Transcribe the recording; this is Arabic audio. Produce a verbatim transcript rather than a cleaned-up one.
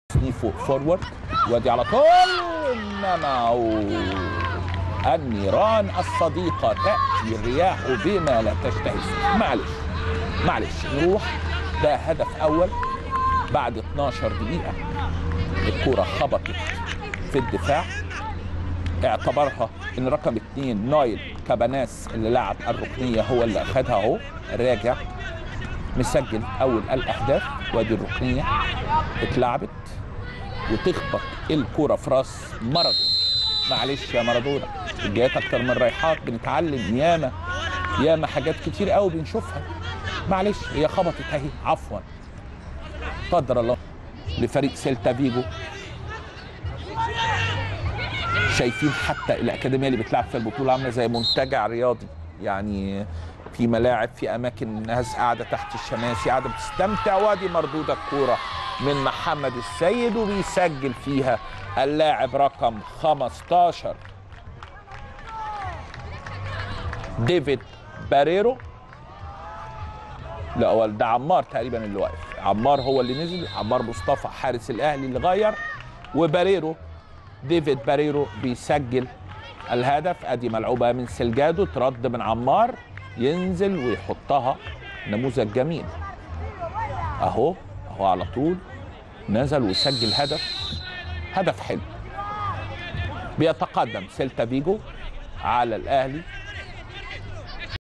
سنيفو فورورد وادي على طول، انما النيران الصديقه تاتي الرياح بما لا تشتهي. معلش معلش نروح. ده هدف اول بعد اتناشر دقيقه. الكره خبطت في الدفاع، اعتبرها ان رقم اتنين نايل كاباناس اللي لعب الركنيه هو اللي اخدها. اهو راجع مسجل اول الاهداف. وادي الركنيه اتلعبت وتخبط الكوره في راس مارادونا. معلش يا مارادونا، جايات اكتر من رايحات، بنتعلم ياما ياما حاجات كتير قوي بنشوفها. معلش هي خبطت اهي، عفوا قدر الله لفريق سيلتا فيجو. شايفين حتى الاكاديميه اللي بتلعب في البطوله عامله زي منتجع رياضي، يعني في ملاعب، في اماكن ناس قاعده تحت الشماسي قاعده بتستمتع. وادي مردوده الكوره من محمد السيد وبيسجل فيها اللاعب رقم خمستاشر ديفيد باريرو. لا هو ده عمار تقريبا اللي واقف، عمار هو اللي نزل، عمار مصطفى حارس الاهلي اللي غير، وباريرو ديفيد باريرو بيسجل الهدف. ادي ملعوبه من سلجادو، ترد من عمار، ينزل ويحطها. نموذج جميل اهو اهو على طول نزل وسجل هدف. هدف حلو. بيتقدم سيلتا فيجو على الاهلي